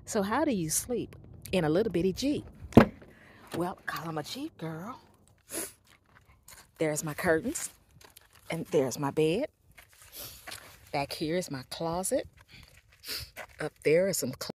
So how do you sleep in a little bitty Jeep? Well, 'cause I'm a Jeep girl. There's my curtains, and there's my bed. Back here is my closet. Up there is some